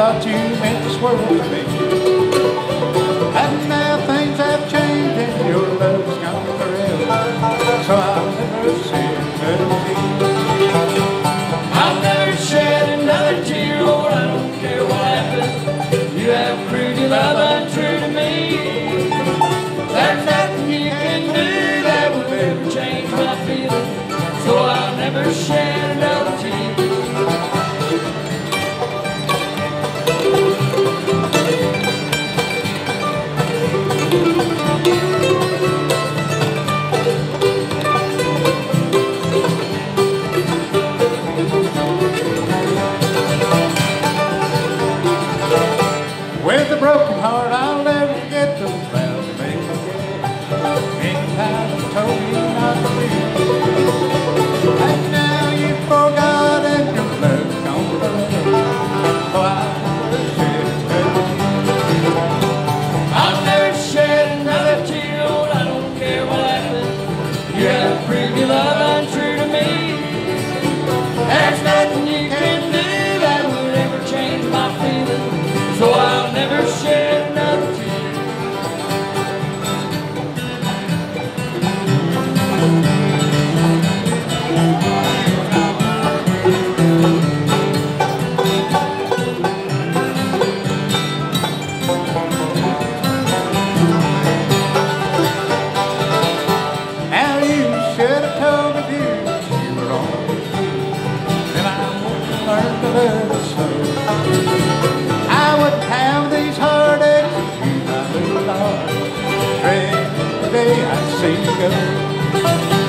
thought you meant this world to me. And now things have changed and your love's gone forever, so I'll never shed another tear. I'll never shed another tear, Lord, I don't care what happens. You have proved your love untrue to me. There's nothing you can do that will ever change my feelings, so I'll never shed another tear. With a broken heart, I'll never forget those vows you made again. Many times you told me not to leave, and now you forgot and your love's gone forever. So I'll never shed another tear. I'll never shed another tear, Lord, I don't care what happens. You have proved your love untrue to me. There's nothing you can do that would ever change my feelings, so I'll never shed another tear. Now you should have told me you were wrong, then I wouldn't learn to love you so. I wouldn't have these heartaches if you, my little darling, dread the day I see you go.